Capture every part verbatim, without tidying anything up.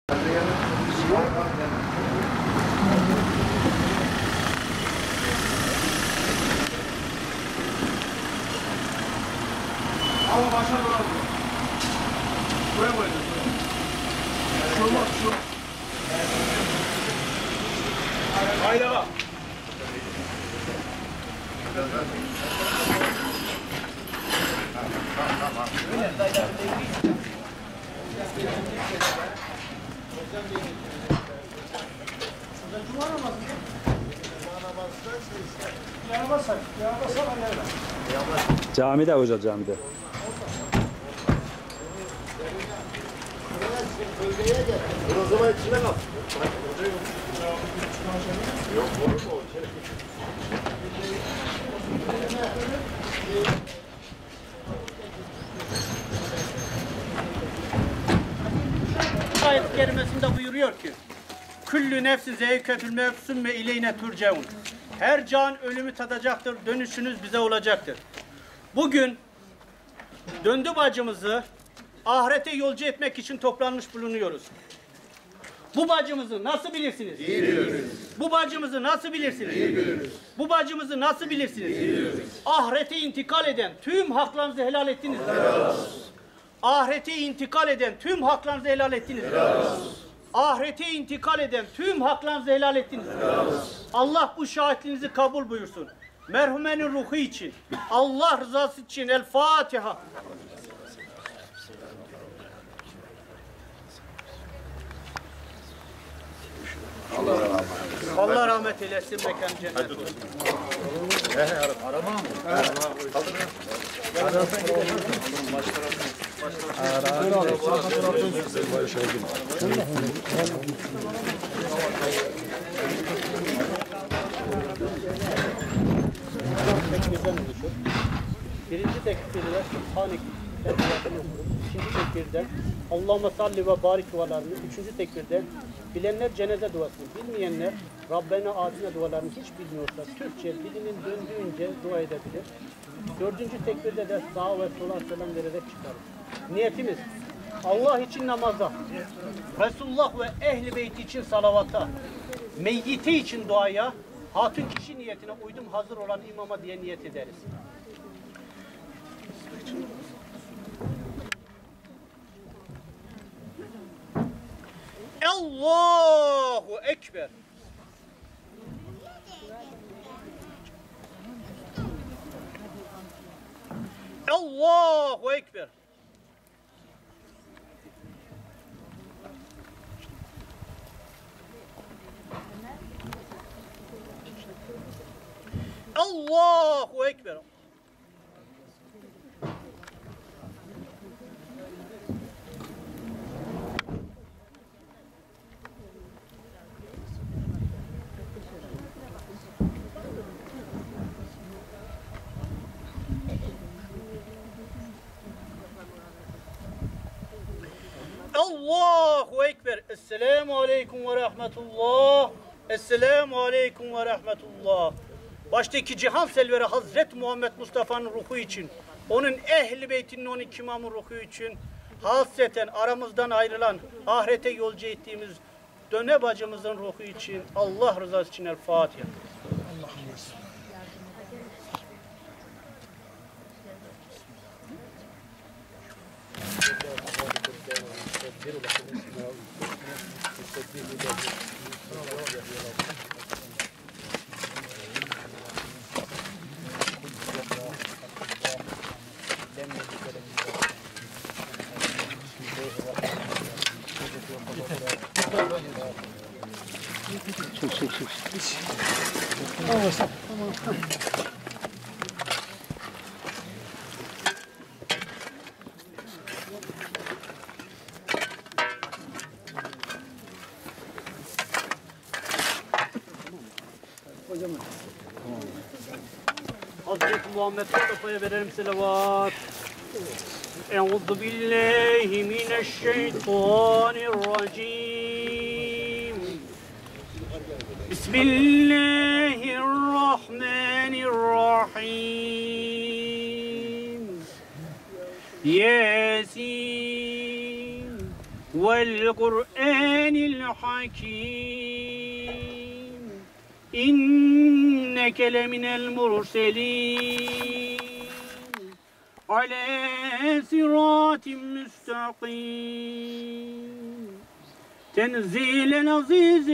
Ama başa doğru. Buraya koyacağız. Şu olmaz, şu. Haydi bak. Camide hoca camide. O zaman içine kal. Yok olur mu o? Ayet-i kerimesinde buyuruyor ki Küllü nefsin zevketül mevsum ve ileyne turcaun. Her can ölümü tadacaktır, dönüşünüz bize olacaktır. Bugün döndü bacımızı ahirete yolcu etmek için toplanmış bulunuyoruz. Bu bacımızı nasıl bilirsiniz? İyi biliriz. Bu bacımızı nasıl bilirsiniz? İyi biliriz. Bu bacımızı nasıl bilirsiniz? İyi biliriz. Ahirete intikal eden tüm haklarınızı helal ettiniz. Helal olsun. Ahirete intikal eden tüm haklarınızı helal ettiniz. Helal olsun. Ahirete intikal eden tüm haklarınızı helal ettiniz. Helal olsun. Allah bu şahitliğinizi kabul buyursun. Merhumenin ruhu için, Allah rızası için El Fatiha. Allah rahmet eylesin. Allah rahmet eylesin, mekan cennet olsun. He he arama mı? Birinci tekbirde Subhanek tekbiratını okuruz. İkinci tekbirde Allahümme salli ve barik dualarını. Üçüncü tekbirde bilenler cenaze duasını, bilmeyenler Rabbena adine dualarını hiç bilmiyorsa Türkçe dilinin döndüğünce dua edebilir. Dördüncü tekbirde de sağa ve sola selam vererek çıkarız. Niyetimiz Allah için namaza, Resulullah ve ehli beyti için salavata, meyyite için duaya, hatun kişi niyetine uydum hazır olan imama diye niyet ederiz. Allahu Ekber. Allahu Ekber. Allahu Ekber. Allahu Ekber. Esselamu Aleyküm ve Rahmetullah. Esselamu Aleyküm ve Rahmetullah. Baştaki cihan selveri Hazreti Muhammed Mustafa'nın ruhu için, onun ehli beytinin on iki imamın ruhu için, hasreten aramızdan ayrılan, ahirete yolcu ettiğimiz döne bacımızın ruhu için, Allah rızası için El Fatiha. Çık çık çık. Hazreti Muhammed Mustafa'ya verelim selavat. Euzu billahi mineşşeytanirracim. Bismillahirrahmanirrahim. Yasin ve والقرآن الحكيم إنك لمن المرسلين على صراط مستقيم تنزيل العزيز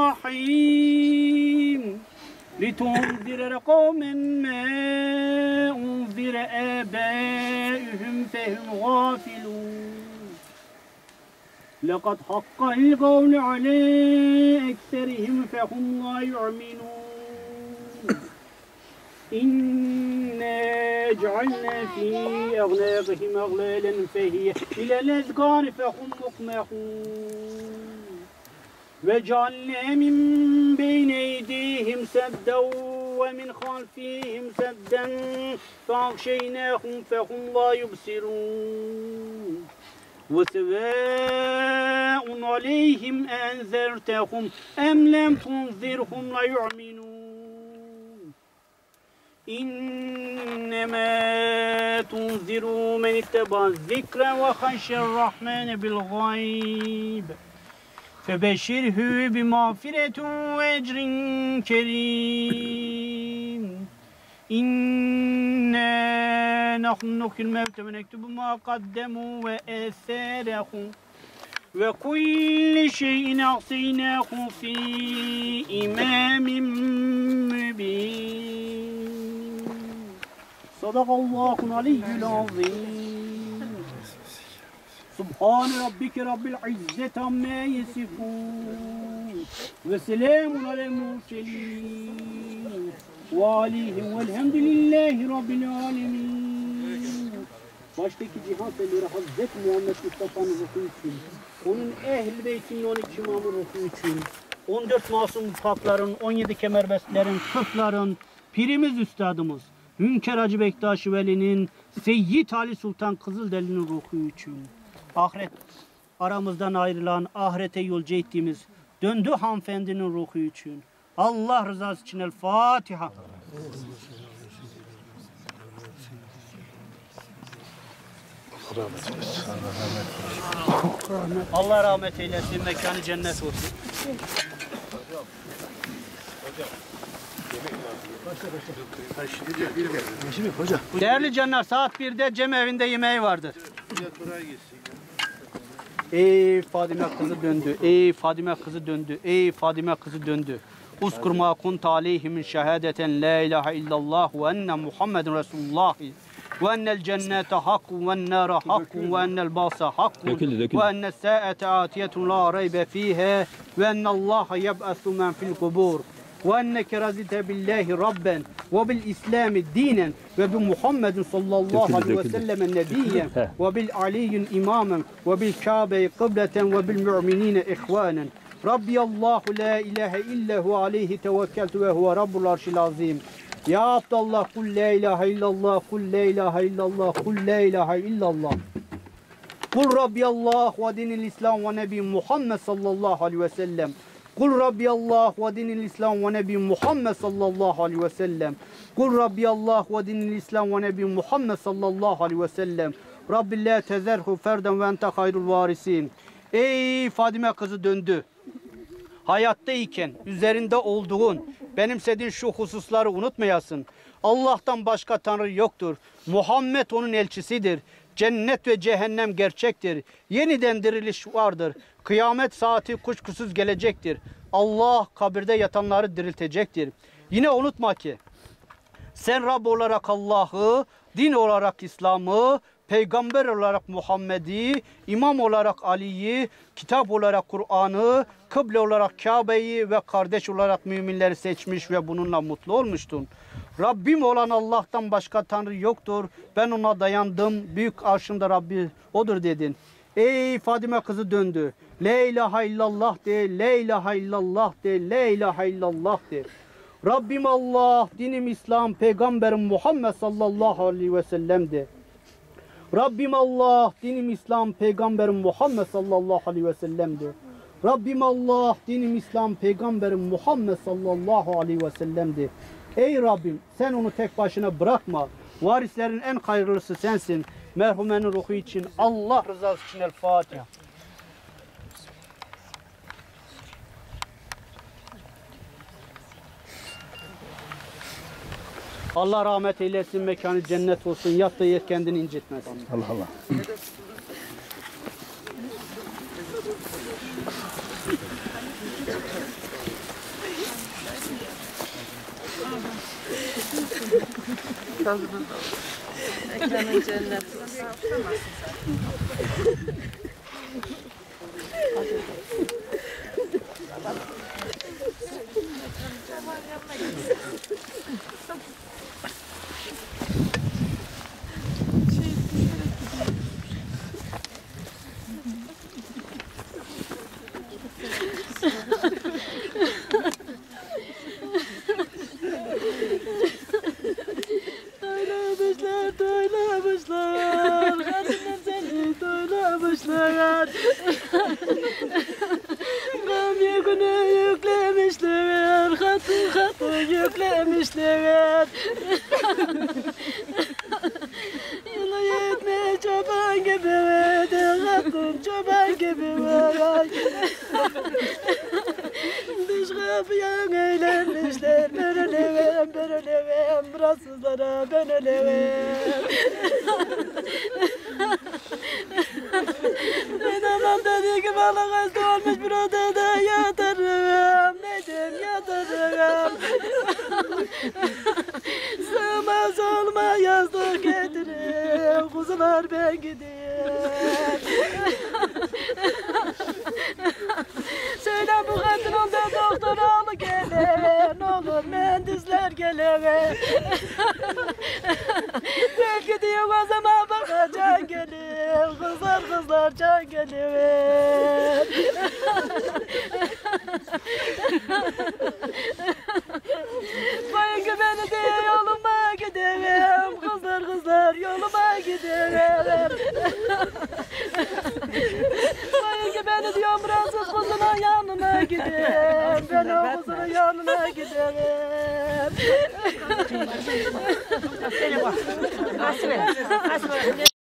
الرحيم لتنذر قوما ما أنذر آبائهم فهم غافلون لقد حق القول على أكثرهم فهم لا يؤمنون إنا جعلنا في أغناقهم أغلالا فهي إلى الأذقان فهم مقمحون وجعلنا من بين أيديهم سدا ومن خلفهم سدا فأغشيناهم فهم لا يبصرون وسواء عليهم أنذرتهم أم لم تنذرهم لا يؤمنون إنما تنذر من اتبع الذكر وخشى الرحمن بالغيب فبشره بمغفرة وأجر كريم إنا نحن نحيي الموتى ونكتب ما قدموا وآثارهم وكل شيء أحصيناه في إمام مبين صدق الله العلي العظيم سبحان ربك رب العزة عما يصفون وسلام على المرسلين وعليهم والحمد لله رب العالمين. Baştaki cihan seleri Hazreti Muhammed Mustafa'nın ruhu için, onun ehl-i beytinin on iki imamı ruhu için, on dört masum pakların, on yedi kemerbestlerin, kırkların, pirimiz üstadımız, Hünkar Hacı Bektaş-ı Veli'nin, Seyyid Ali Sultan Kızılderili'nin ruhu için, ahiret aramızdan ayrılan, ahirete yolcu ettiğimiz döndü hanımefendinin ruhu için, Allah rızası için El Fatiha. Allah rahmet eylesin, mekanı cennet olsun. Değerli canlar, saat birde Cem evinde yemeği vardır. Ey Fadime kızı döndü, ey Fadime kızı döndü, ey Fadime kızı döndü. Uzkur ma kunt aleyhimin şehadeten la ilahe illallah ve enne Muhammedun Resulullah ve ennel cennete hakkun ve ennâre hakkun ve ennel bâsa hakkun ve ennel sâete âtiyetun la raybe fîhâ ve ennallâhe yeb'asu men fil kubur ve enneke razite billahi rabben ve bil islami dinen ve bi Muhammedin sallallahu aleyhi ve sellem nebiyyen ve bil aliyyin imamen ve bil kâbe-i kıbleten ve bil mu'minine ihvanen. Rabbi Allahu la ilahe illahu aleyhi tevekkeltu ve huve rabbul arşil azim. Ya Abdallah kul la ilahe illallah, kul la ilahe illallah, kul la ilahe illallah. Kul Rabbi Allah ve dinil İslam ve Nebi Muhammed sallallahu aleyhi ve sellem. Kul Rabbi Allah ve dinil İslam ve Nebi Muhammed sallallahu aleyhi ve sellem. Kul Rabbi Allah ve dinil İslam ve Nebi Muhammed sallallahu aleyhi ve sellem. Rabbi la tezerhu ferden ve ente hayrul varisin. Ey Fadime kızı döndü. Hayattayken üzerinde olduğun, benimsediğin şu hususları unutmayasın. Allah'tan başka Tanrı yoktur. Muhammed onun elçisidir. Cennet ve cehennem gerçektir. Yeniden diriliş vardır. Kıyamet saati kuşkusuz gelecektir. Allah kabirde yatanları diriltecektir. Yine unutma ki sen Rab olarak Allah'ı, din olarak İslam'ı, peygamber olarak Muhammed'i, imam olarak Ali'yi, kitap olarak Kur'an'ı, kıble olarak Kabe'yi ve kardeş olarak müminleri seçmiş ve bununla mutlu olmuştun. Rabbim olan Allah'tan başka Tanrı yoktur. Ben ona dayandım. Büyük arşında Rabbi odur dedin. Ey Fadime kızı döndü. La ilahe illallah de, la ilahe illallah de, la ilahe illallah de. Rabbim Allah, dinim İslam, peygamberim Muhammed sallallahu aleyhi ve sellem de. Rabbim Allah, dinim İslam, peygamberim Muhammed sallallahu aleyhi ve sellem de. Rabbim Allah, dinim İslam, peygamberim Muhammed sallallahu aleyhi ve sellem de. Ey Rabbim, sen onu tek başına bırakma. Varislerin en hayırlısı sensin. Merhumenin ruhu için, Allah rızası için El Fatiha. Allah rahmet eylesin, mekanı cennet olsun. Yat da yet, kendini incitmesin. Allah Allah. Mekanın cennet. Doylamışlar, doylamışlar, kadınım seni doylamışlar. Gam yükünü yüklemişler, katı katı yüklemişler. Yılı yetme çoban gibi, de kadın çoban gibi var. Dış kapıya eğlenmişler, ben ölevem, ben ölevem, burasızlara ben ölevem. Ben anam dediği gibi balık hasta olmuş bir odada yatarım, neydim yatarım. Sığmaz olma yazdık getirin, kuzular ben gideyim. Söyle bu kadın onda doktor oğlu gele, ne olur mühendisler gele. Ben gidiyorum o zaman bakacağım gelir, kızlar kızlar can gelir. Bayın güveni diye yoluma giderim, kızlar kızlar yoluma giderim. Bayın güveni diyorum Fransız kızının yanına giderim, ben o kızının yanına giderim.